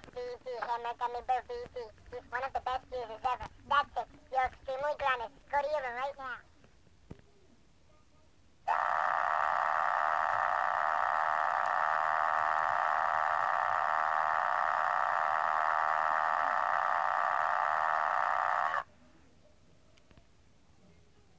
VvHammerGummyBearVv. He's one of the best users ever. That's it. You're extremely grounded. Go to your room right now.